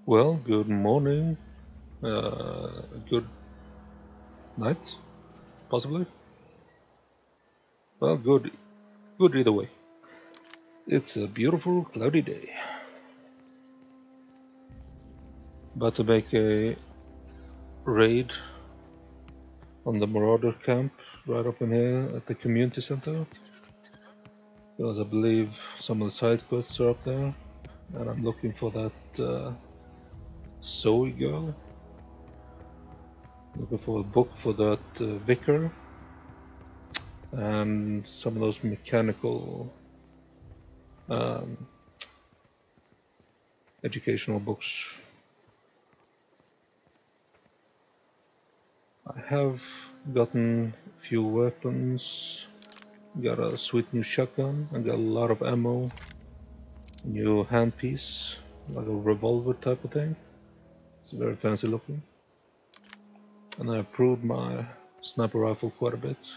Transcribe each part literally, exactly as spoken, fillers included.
Well, good morning, uh, good night, possibly. Well, good, good either way. It's a beautiful, cloudy day. About to make a raid on the Marauder camp right up in here at the community center. Because I believe some of the side quests are up there, and I'm looking for that uh, Zoe girl. Looking for a book for that uh, vicar, and some of those mechanical um, educational books. I have gotten a few weapons, got a sweet new shotgun, I got a lot of ammo, new handpiece, like a revolver type of thing. It's very fancy looking. And I improved my sniper rifle quite a bit.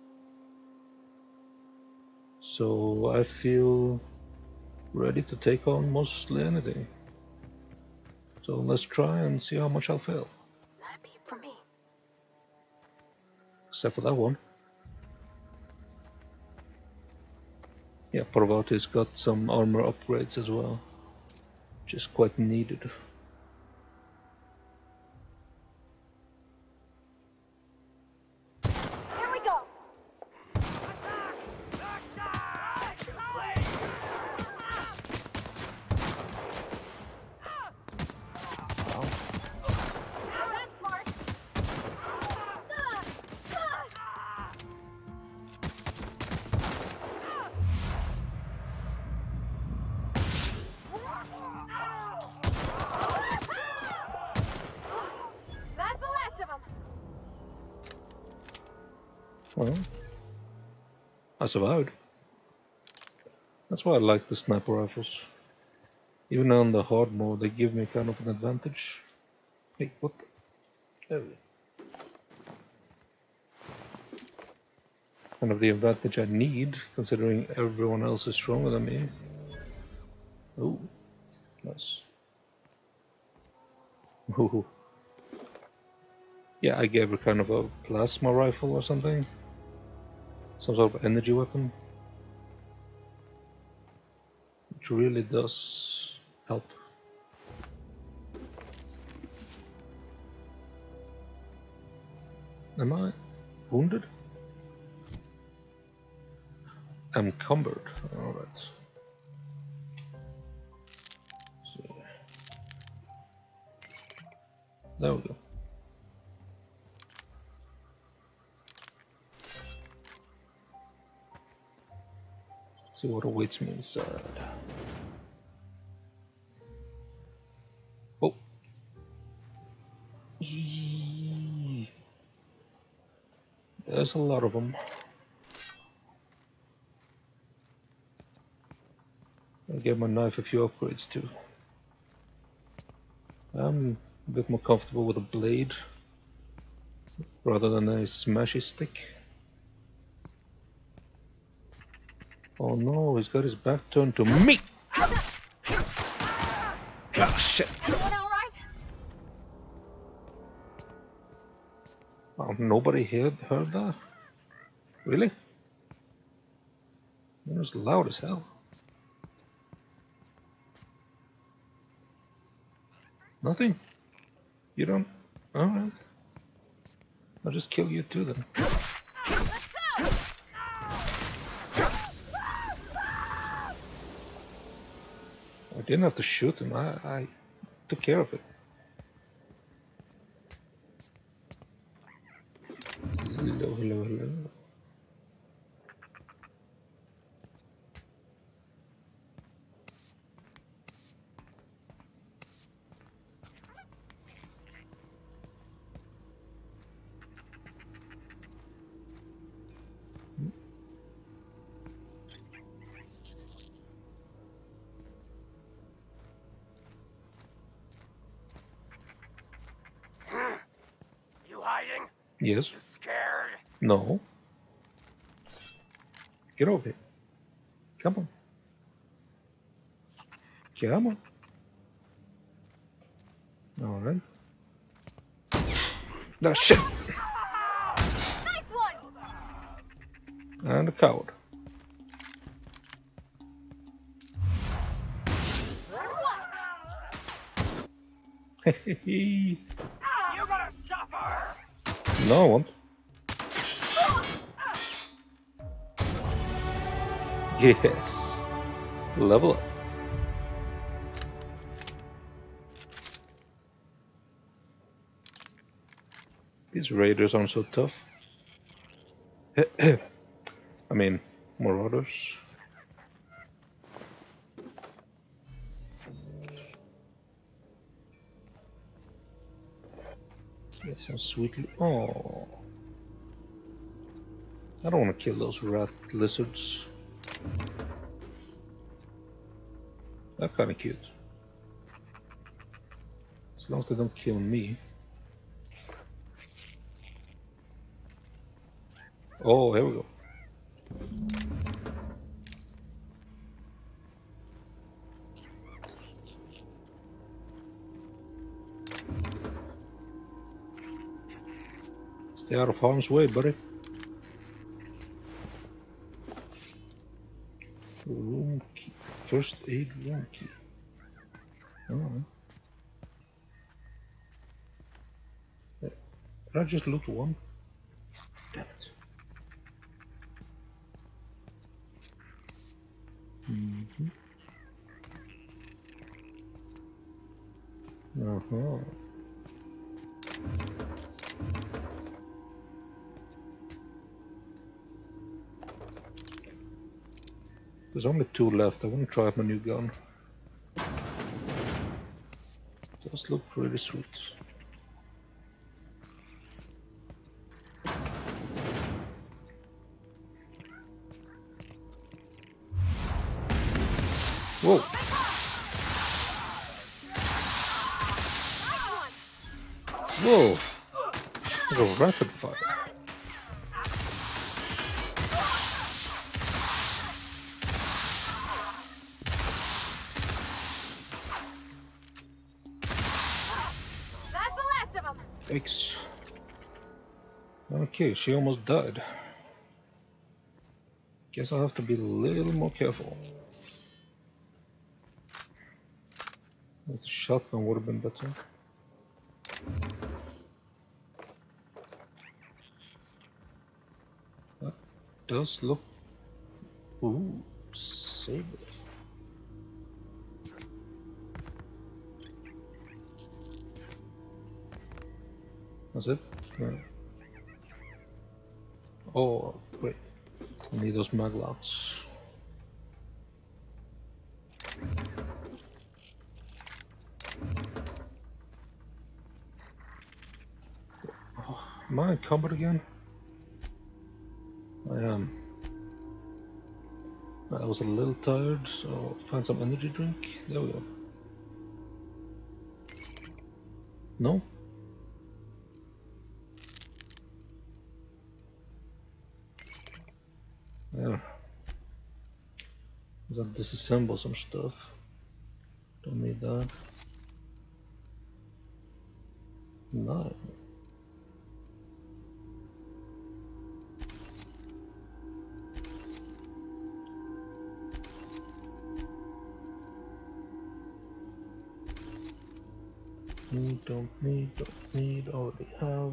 So I feel ready to take on mostly anything. So let's try and see how much I'll fail. Not a peep from me. Except for that one. Yeah, Parvati's got some armor upgrades as well, which is quite needed. Here we go. Now that's smart. That's the last of them. Well, I survived. That's why I like the sniper rifles. Even on the hard mode, they give me kind of an advantage. Hey, what the? There we go. Kind of the advantage I need, considering everyone else is stronger than me. Oh, nice. Ooh. Yeah, I gave her kind of a plasma rifle or something. Some sort of energy weapon. Which really does help. Am I wounded? Encumbered. Alright. So, there we go. See what awaits me inside. Oh. Eee. There's a lot of them. I gave my knife a few upgrades too. I'm a bit more comfortable with a blade rather than a smashy stick. Oh no, he's got his back turned to me! Ah, shit! Everyone all right? Oh, nobody heard, heard that? Really? It was loud as hell. Nothing? You don't? Alright. I'll just kill you too then. I didn't have to shoot him, I, I took care of it. Hello, hello, hello. You hiding? Yes? You scared? No? Get over here. Come on. Come on. Alright. No shit! Nice one! And a coward. You gonna suffer! No, I won't. Yes. Level up. These raiders aren't so tough. I mean, marauders. That sounds sweetly. Oh, I don't want to kill those rat lizards. They're kind of cute. As long as they don't kill me. Oh, here we go. Stay out of harm's way, buddy. Room key. First aid room key. Oh. Did I just loot one? Damn it. Mm-hmm. Uh-huh. There's only two left. I want to try out my new gun. Does look pretty sweet. Whoa! Whoa! There's a rapid fire. That's the last of them. X. Okay, she almost died. Guess I'll have to be a little more careful. The shotgun would have been better. That does look... Ooh, saber. That's it? No. Oh, wait. I need those maglocks. Am I encumbered again? I am. I was a little tired, so find some energy drink. There we go. No? There. I'll disassemble some stuff. Don't need that. Nine. Need, don't need, don't need, already have.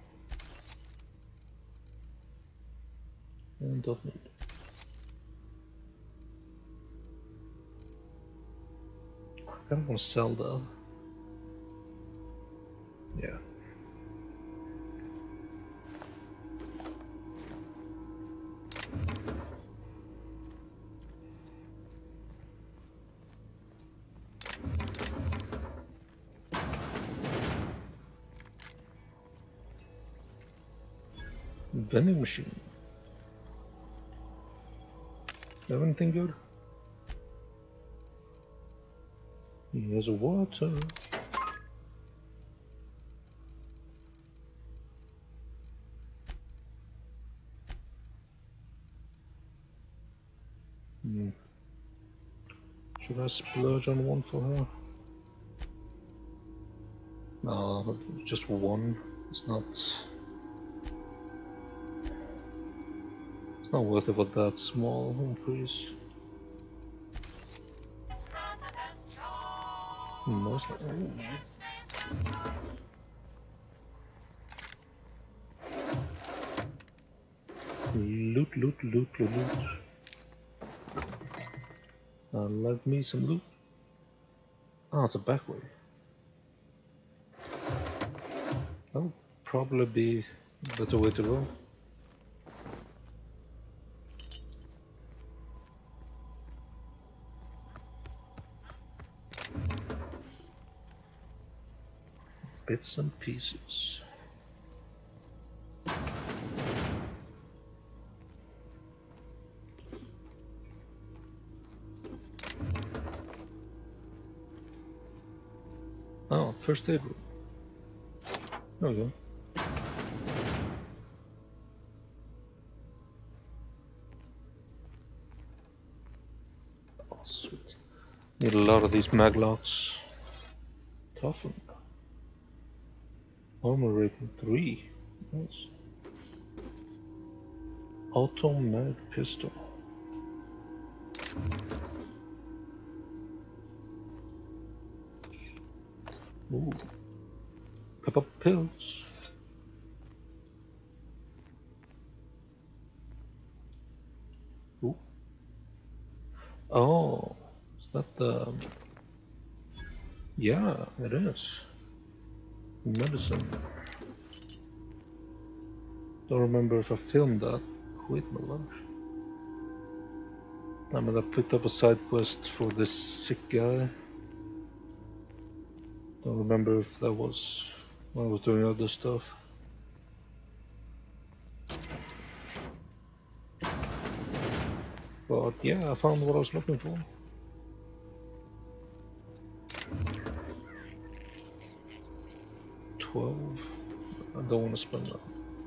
And don't need. I kind of want to sell that. Yeah. Vending machine. Have anything good? Here's water. Hmm. Should I splurge on one for her? No, just one. It's not. It's not worth it for that small increase. Mostly. Loot, loot, loot, loot, loot. I like me some loot. Oh, it's a back way. That'll probably be a better way to go. Bits and pieces. Oh, first aid room. There we go. Oh, sweet. Need a lot of these maglocks. Toughen. Armor rating three. Nice. Auto mag pistol. Ooh. Pepper pills. Ooh. Oh, is that the... Yeah, it is. Medicine. Don't remember if I filmed that. Quit my lunch. I mean, I picked up a side quest for this sick guy. Don't remember if that was when I was doing other stuff. But yeah, I found what I was looking for. twelve. I don't want to spend that.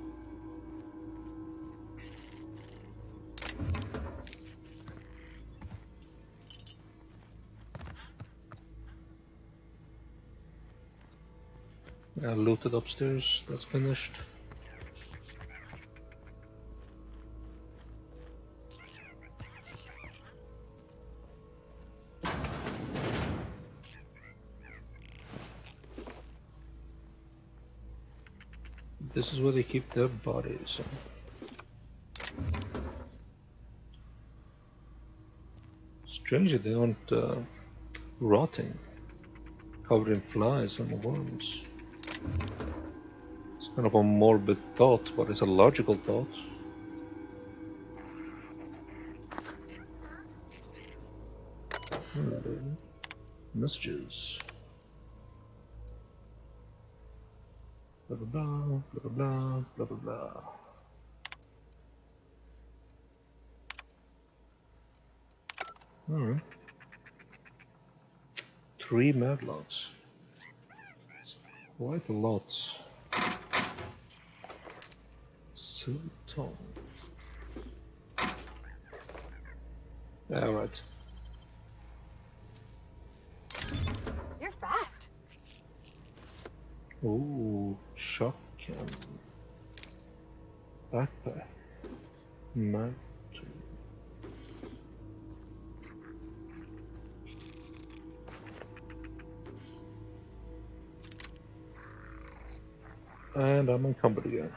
I looted upstairs, that's finished. This is where they keep their bodies. Strangely, they aren't uh, rotting, covered in flies and worms. It's kind of a morbid thought, but it's a logical thought. Hello. Messages. Blah blah blah, blah blah blah, blah blah. Alright. Three maglocks. It's quite a lot. Silver tongue. Alright. You're fast. Ooh, shotgun. Backpack. Mag. And I'm encumbered again.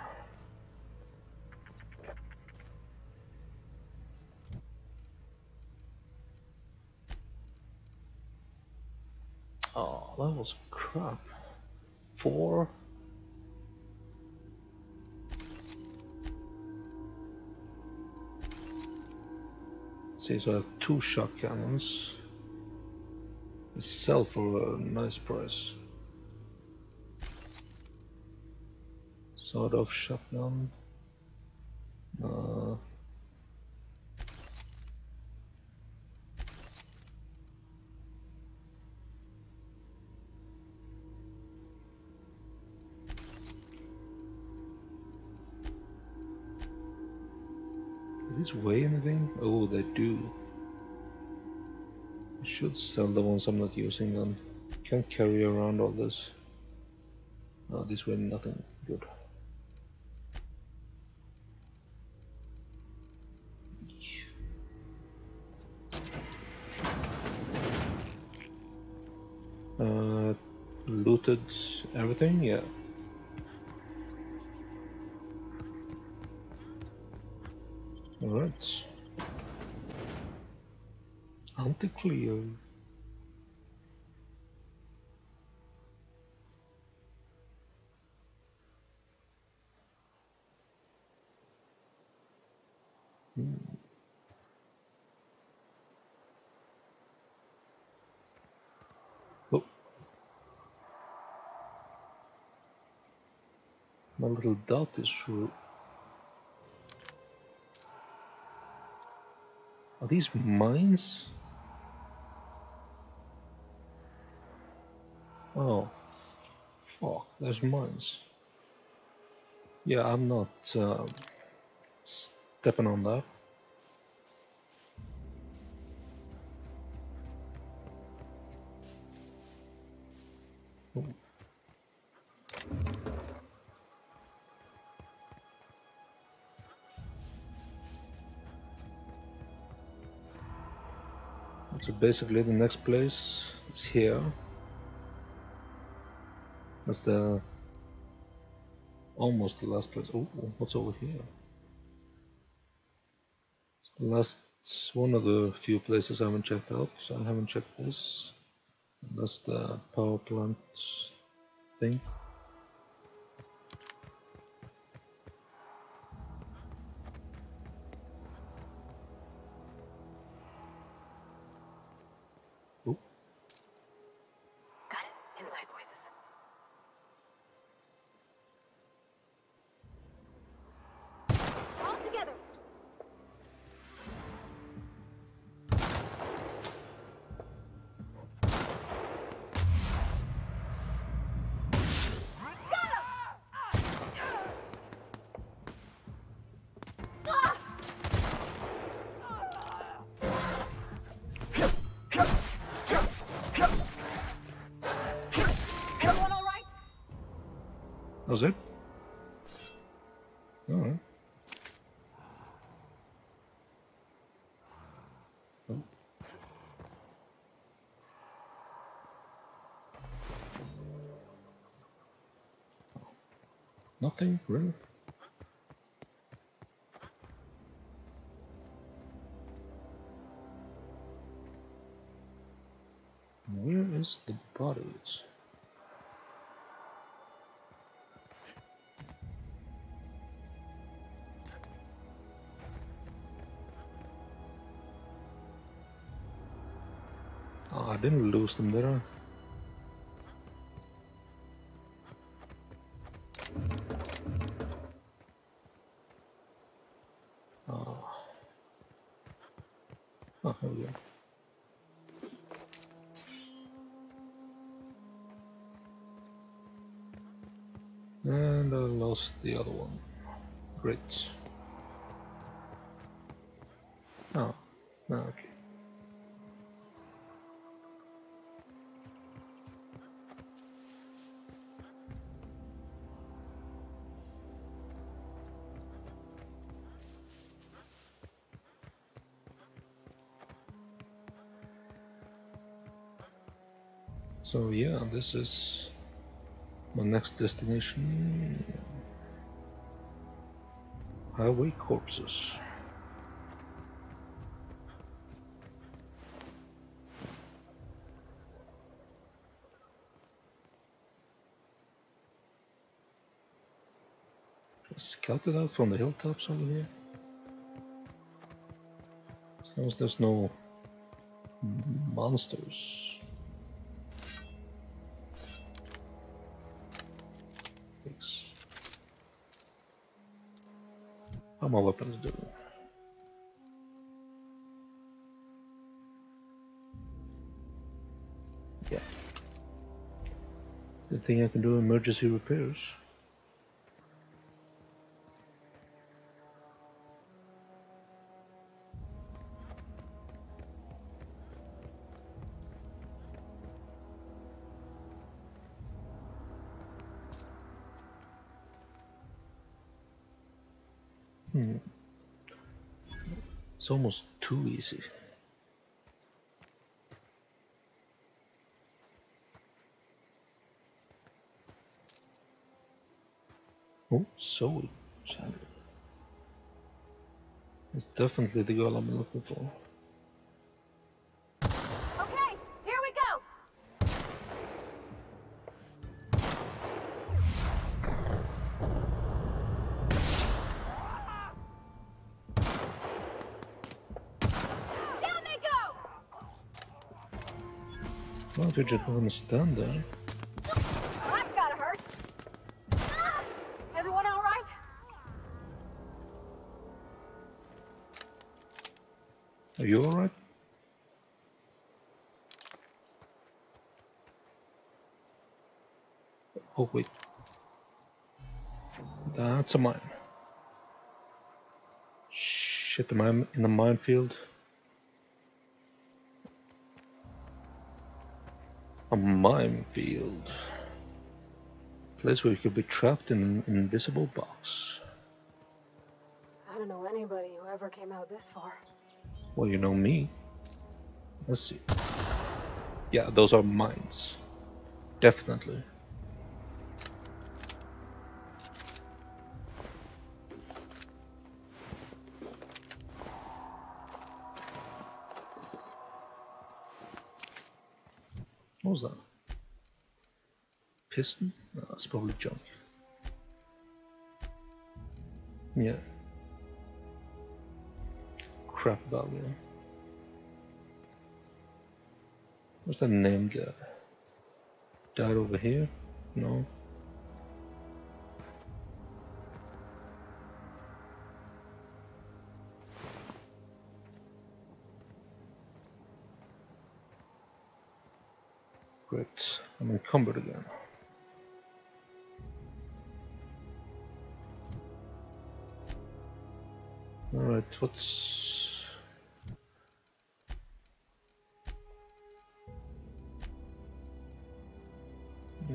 Oh, that was crap. Four. See, so I have two shotguns. They sell for a nice price. Sort of shotgun. Uh, do these weigh anything? Oh, they do. I should sell the ones I'm not using then. Can't carry around all this. No, this way nothing good. Uh, looted everything, yeah. Alright. Anti-clear. Hmm. Oh. My little dot is through. Are these mines? Oh, fuck, there's mines. Yeah, I'm not uh, stepping on that. Oh. So basically the next place is here. That's the almost the last place. Oh, what's over here? It's the last one of the few places I haven't checked out, so I haven't checked this. That's the power plant thing. Oh. Got it. Inside voices. All together. Everyone all right? That was it? Alright. Oh. Nothing, really? Where is the bodies? Oh, I didn't lose them, did I? Oh. Oh, here we go. And I lost the other one. Great. Oh, ah, okay. So yeah, this is my next destination. Highway corpses. Scout it out from the hilltops over here. As long as there's no monsters. Thanks. How my weapons do? Yeah. Good thing I can do emergency repairs. Hmm. It's almost too easy. Oh, so Chandler. It's definitely the girl I'm looking for. Okay, here we go. Down they go. Why don't you just gonna stand there? Well, that's gotta hurt. Ah! Everyone all right? Are you alright? Oh wait. That's a mine. Shit, am I in a minefield? A minefield. Place where you could be trapped in an invisible box. I don't know anybody who ever came out this far. Well, you know me. Let's see. Yeah, those are mines. Definitely. What was that? Piston? No, that's probably junk. Yeah. Crap value. What's that name guy? Died over here? No. Great. I'm encumbered again. Alright, what's... Yeah.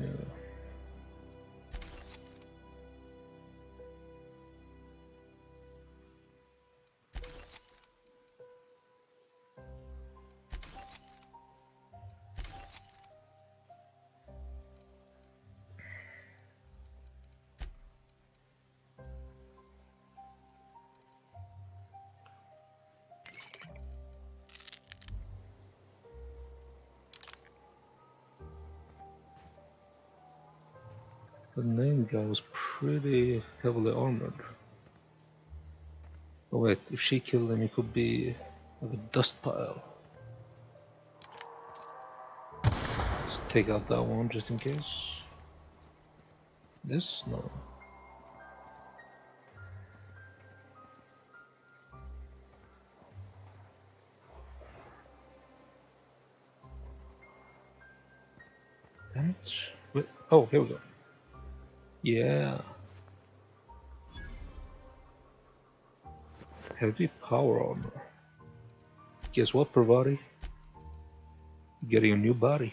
The name guy was pretty heavily armored. Oh wait, if she killed him, he could be like a dust pile. Let's take out that one just in case. This? No. Damn it. Wait. Oh, here we go. Yeah. Heavy power armor. Guess what, Parvati? Getting a new body.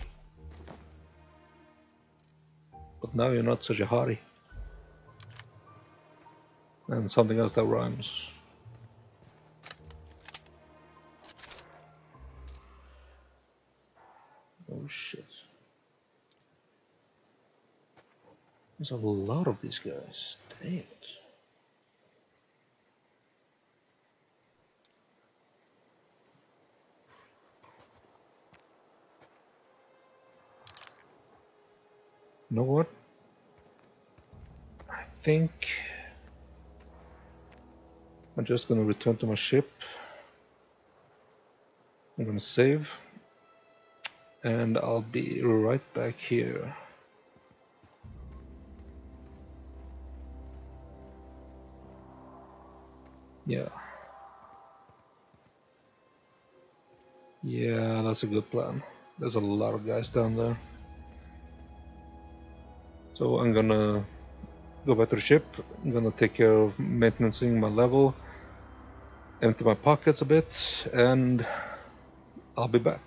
But now you're not such a hottie. And something else that rhymes. Oh shit. There's a lot of these guys. Damn it. You know what? I think I'm just gonna return to my ship. I'm gonna save. And I'll be right back here. Yeah. Yeah, that's a good plan. There's a lot of guys down there. So I'm gonna go back to the ship. I'm gonna take care of maintaining my level, empty my pockets a bit, and I'll be back.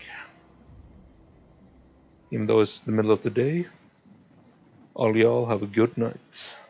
Even though it's the middle of the day, all y'all have a good night.